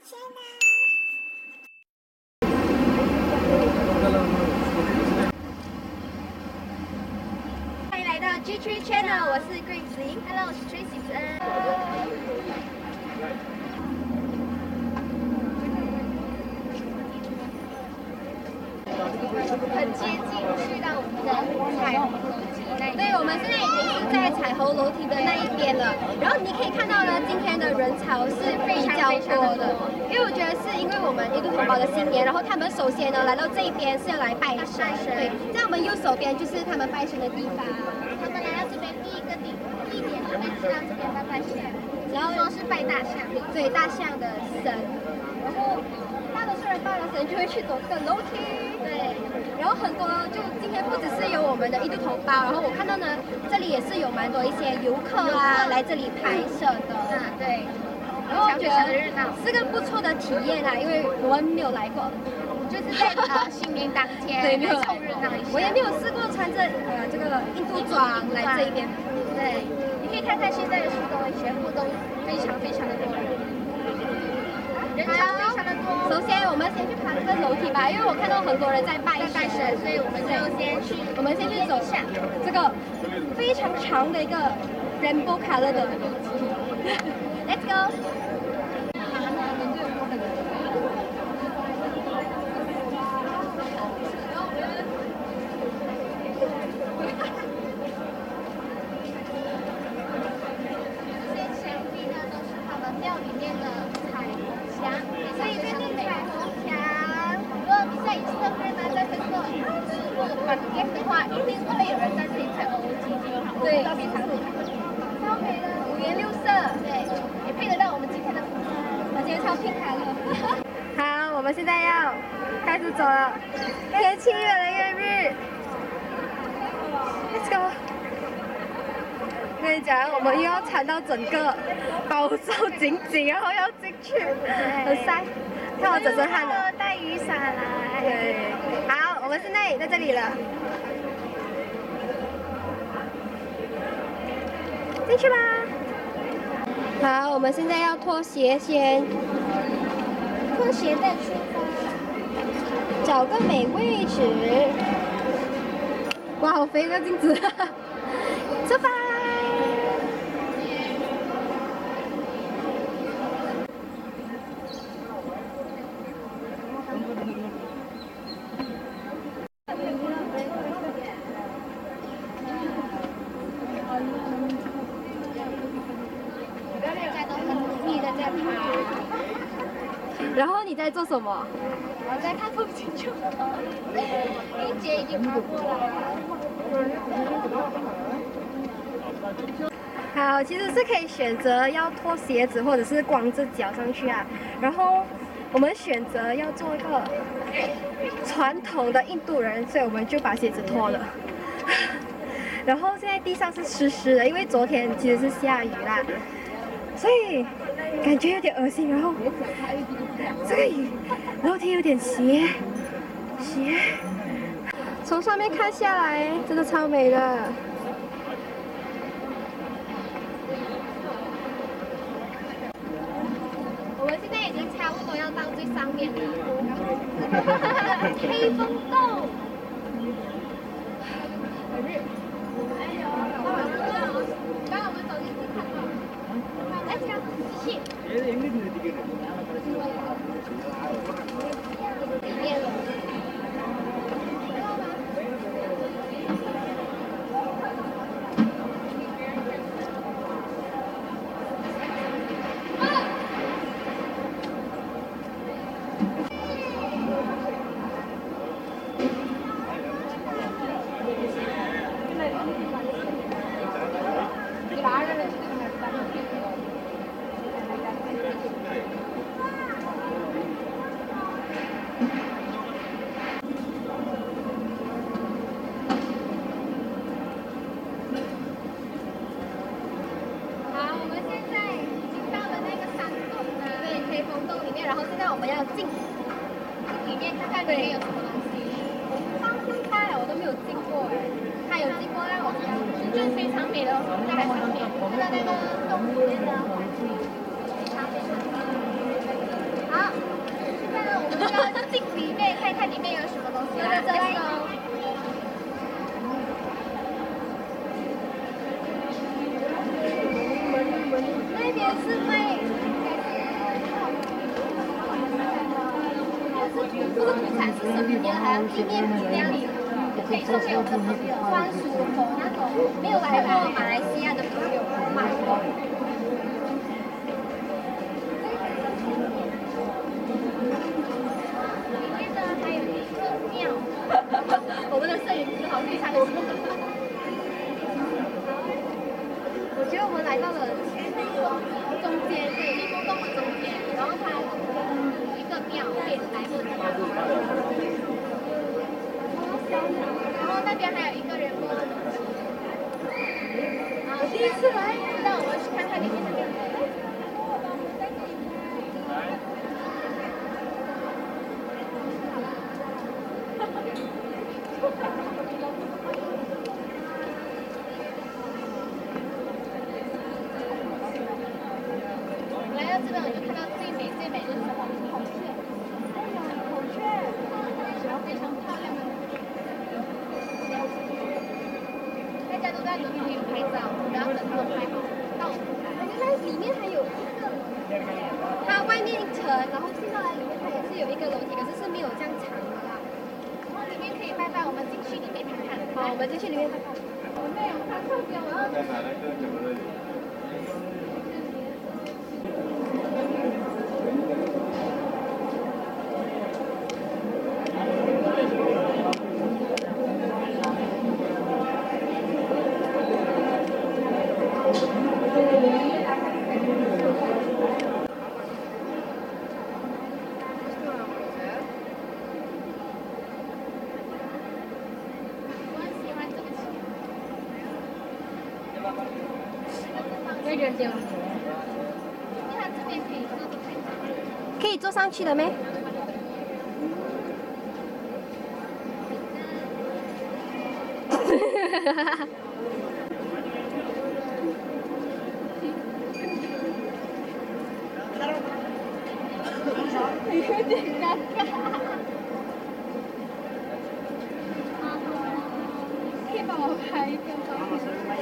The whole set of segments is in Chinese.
欢迎来到 G3 Channel， 我是 Grace。Hello， 我是 Tracy 子恩。很接近去到我们的彩虹楼梯那里。对，我们现在已经是在彩虹楼梯的那一边了。然后你可以看到呢，今天的人潮是比较多的，因为我觉得是因为我们印度同胞的新年，然后他们首先呢来到这一边是要来拜神。对，在我们右手边就是他们拜神的地方。他们来到这边第一点就会知道这边拜神，然后说是拜大象，对大象的神。然后大多数人拜了神就会去走这个楼梯。对，然后很多就今天不只是有我们的印度同胞，然后我看到呢，这里也是有蛮多一些游客啊来这里拍摄的。对。然后我觉得是个不错的体验啦，因为我们没有来过，就是在新年当天，对，没有凑热闹一下。我也没有试过穿着这个印度装来这一边。对，你可以看看现在的树洞，全部都非常的多人。人潮非常的多。首先，我们先去爬这个楼梯吧，因为我看到很多人在拜神，所以我们先去走下这个非常长的一个 rainbow color 的楼梯。Let's go。对，超美的，五颜六色，对，也配得到我们今天的服装。我今天超拼开了。好，我们现在要开始走了，天气越来越热。Let's go。我跟你讲，我们又要穿到整个包住紧紧，然后要进去，很晒。看我整身汗了。带雨伞来。对，好，我们现在在这里了。进去吧。好，我们现在要脱鞋先，脱鞋再出发，找个美位置。哇，好肥个镜子！出发。然后你在做什么？我在看风景就好。一节已经爬过了。好，其实是可以选择要脱鞋子，或者是光着脚上去啊。然后我们选择要做一个传统的印度人，所以我们就把鞋子脱了。然后现在地上是湿湿的，因为昨天其实是下雨啦，所以感觉有点恶心。然后这个楼梯有点斜，从上面看下来真的超美的。我们现在已经差不多要到最上面了，黑风洞。刚刚我们走进去看到，来这样继续。然后现在我们要进里面看看里面有什么东西。放开我都没有进过哎，他有进过让我看，就是非常美的在海上面，看到那个洞里面的非常美。好， 来走来。那边是卖，这个土产是什么呀？还有纪念品这样子，可以送给我们的朋友，专属口那种没有来过马来西亚的朋友买过。里面呢还有一个庙，我们的摄影师好非常的。我觉得我们来到了中间，对，金峰洞的中间，然后它有一个庙可以来这里。然后那边还有一个人物。我第一次来，让我们去看看里面的庙。来到这边我就看到最美的是孔雀，孔雀，非常漂亮的。大家都在轮流拍照，然后等他们拍好到我们来。原来里面还有一个，它外面一层，然后进到来里面它也是有一个楼梯，可是是没有这样长的啦。然后里面可以拜拜，我们进去里面看看。好，我们进去里面看看。我没有，它特别，我要。可以坐上去的没？有点尴尬。可以帮我拍一个吗？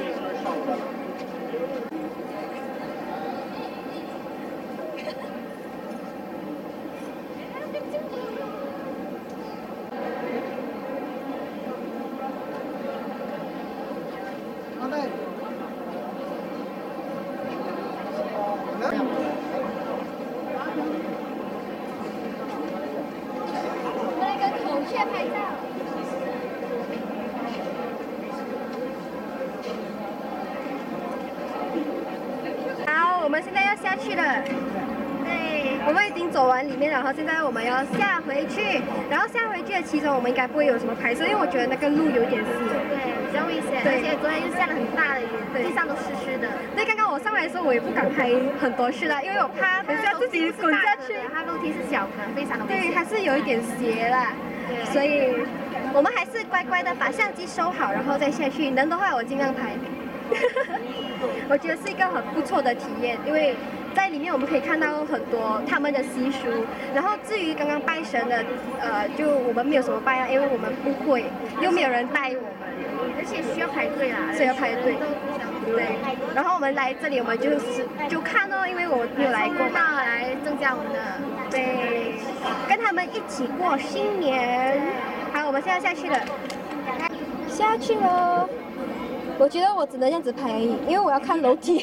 好，我们现在要下去了。对，我们已经走完里面了，然后现在我们要下回去。然后下回去的其中，我们应该不会有什么拍摄，因为我觉得那个路有点湿，对，比较危险。而且昨天又下了很大的雨，地上都湿湿的。对，刚刚我上来的时候，我也不敢拍很多次了，因为我怕等下自己滚下去。它楼梯是小的，非常的危险。对，还是有一点斜啦。对，所以我们还是乖乖的把相机收好，然后再下去。能的话，我尽量拍。我觉得是一个很不错的体验，因为在里面我们可以看到很多他们的习俗。然后至于刚刚拜神的，就我们没有什么拜啊，因为我们不会，又没有人带我们，而且需要排队啦，所以要排队。对，然后我们来这里，我们就看哦，因为我没有来过嘛，来增加我们的对，跟他们一起过新年。好，我们现在下去了，下去喽。我觉得我只能这样子拍而已，因为我要看楼梯。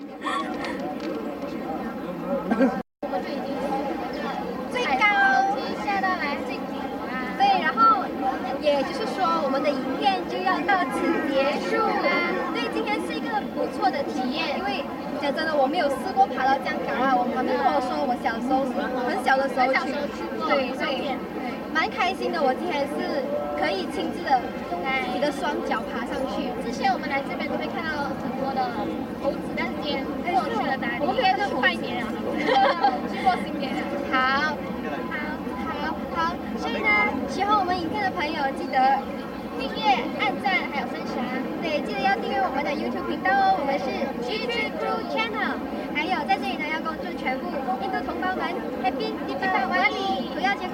最高楼梯下到来最顶啊！对，然后也就是说，我们的影片就要到此结束啦。对，今天是一个不错的体验，因为讲真的，我没有试过爬到这样高啊。我妈妈跟我说，我小时候很小的时候去，对对，蛮开心的。我今天是可以亲自的用自己的双脚爬上去。之前我们来这边都会看到很多的猴子，但是今天过去了哪里？我们可以去拜年啊，去过新年。好，所以呢，喜欢我们影片的朋友记得订阅、按赞还有分享。对，记得要订阅我们的 YouTube 频道哦，我们是 GT Crew Channel。还有在这里呢，要恭祝全部印度同胞们 Happy Deepavali，主要节